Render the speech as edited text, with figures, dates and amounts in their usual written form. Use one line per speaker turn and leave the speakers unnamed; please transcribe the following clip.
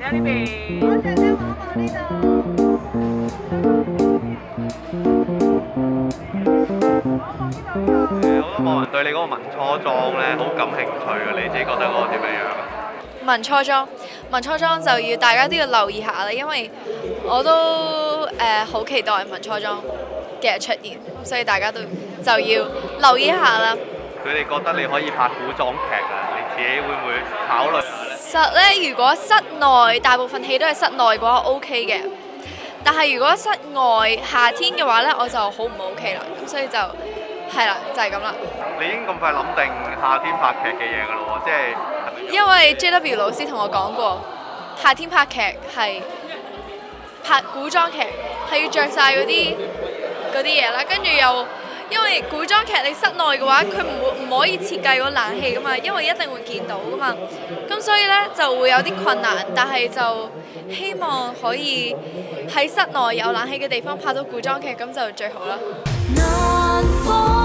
家呢邊。
我姐姐望一望呢度。
好多網民對你嗰個文初裝咧好感興趣嘅，你自己覺得嗰個點樣樣啊？
文初裝就要大家都要留意下啦，因為我都好期待文初裝嘅出現，所以大家都就要留意一下啦。
佢哋覺得你可以拍古裝劇啊，你自己會唔會考慮下咧？
實咧，如果室內大部分戲都係室內嘅話 OK 嘅，但係如果室外夏天嘅話咧，我就好唔 OK 啦。咁所以就係啦，就係咁啦。
你已經咁快諗定夏天拍劇嘅嘢㗎咯喎，即係
因為 JW 老師同我講過，夏天拍劇係拍古裝劇係要着晒嗰啲嘢啦，跟住又因為古裝劇你室內嘅話，佢唔可以設計個冷氣噶嘛，因為一定會見到噶嘛，咁所以呢就會有啲困難，但係就希望可以喺室內有冷氣嘅地方拍到古裝劇，咁就最好啦。